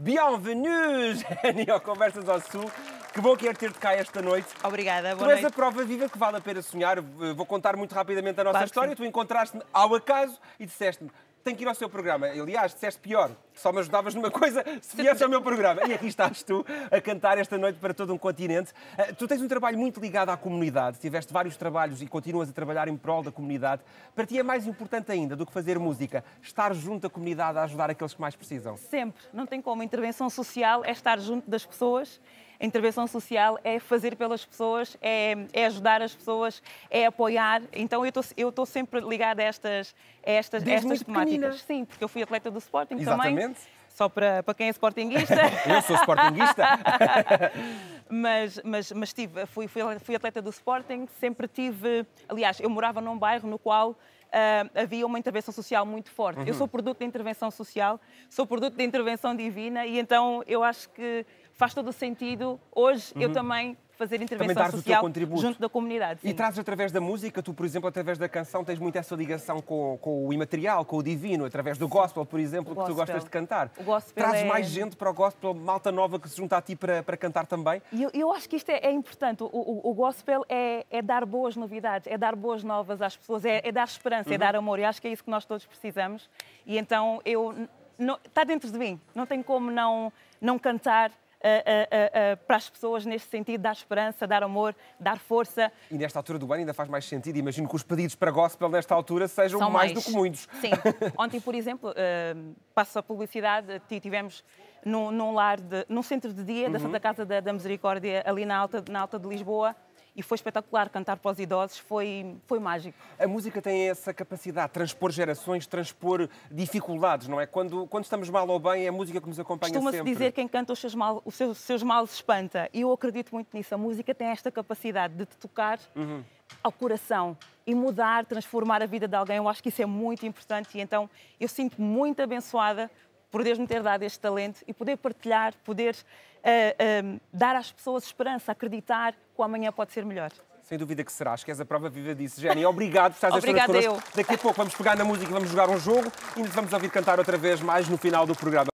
Bienvenue, Jenny, ao Conversas ao Sul. Que bom que é ter-te cá esta noite. Obrigada, boa noite. Tu és noite. a prova viva que vale a pena sonhar. Vou contar muito rapidamente a nossa Claro que história. sim. Tu encontraste-me ao acaso e disseste-me: tenho que ir ao seu programa. Aliás, disseste pior, só me ajudavas numa coisa se viesse ao meu programa. E aqui estás tu a cantar esta noite para todo um continente. Tu tens um trabalho muito ligado à comunidade. Tiveste vários trabalhos e continuas a trabalhar em prol da comunidade. Para ti é mais importante ainda do que fazer música, estar junto da comunidade a ajudar aqueles que mais precisam. Sempre, não tem como. A intervenção social é estar junto das pessoas. A intervenção social é fazer pelas pessoas, é ajudar as pessoas, é apoiar. Então eu estou sempre ligada a estas muito temáticas. pequenina. Sim, porque eu fui atleta do Sporting Exatamente. também. Só para quem é sportinguista. Eu sou sportinguista. Fui atleta do Sporting, sempre tive... Aliás, eu morava num bairro no qual havia uma intervenção social muito forte. Eu sou produto da intervenção social, sou produto da intervenção divina e então eu acho que faz todo o sentido hoje eu também fazer intervenção dares o teu social contributo. junto da comunidade. E Sim. trazes através da música, tu, por exemplo, através da canção, tens muito essa ligação com o imaterial, com o divino, através do gospel, por exemplo, que tu Gospel. gostas de cantar. O gospel Trazes é- mais gente para o gospel, malta nova que se junta a ti para cantar também? E eu acho que isto é importante. O gospel é dar boas novidades, é dar boas novas às pessoas, é dar esperança, é dar amor. E acho que é isso que nós todos precisamos. E então está dentro de mim. Não tem como não cantar para as pessoas neste sentido, dar esperança, dar amor, dar força. E nesta altura do ano ainda faz mais sentido. Imagino que os pedidos para gospel nesta altura sejam São mais do que muitos. Sim. Ontem, por exemplo, passo a publicidade, tivemos num centro de dia da Santa Casa da Misericórdia, ali na Alta de Lisboa, e foi espetacular cantar para os idosos, foi mágico. A música tem essa capacidade de transpor gerações, transpor dificuldades, não é? Quando estamos mal ou bem, é a música que nos acompanha Costuma-se sempre. dizer que quem canta os seus males espanta. E eu acredito muito nisso. A música tem esta capacidade de te tocar ao coração e mudar, transformar a vida de alguém. Eu acho que isso é muito importante e então eu sinto-me muito abençoada por Deus me ter dado este talento e poder partilhar, poder dar às pessoas esperança, acreditar que o amanhã pode ser melhor. Sem dúvida que serás, que és a prova viva disso. Jenny, obrigado por estares esta noite Obrigada connosco. Daqui a pouco vamos pegar na música e vamos jogar um jogo e nos vamos ouvir cantar outra vez mais no final do programa.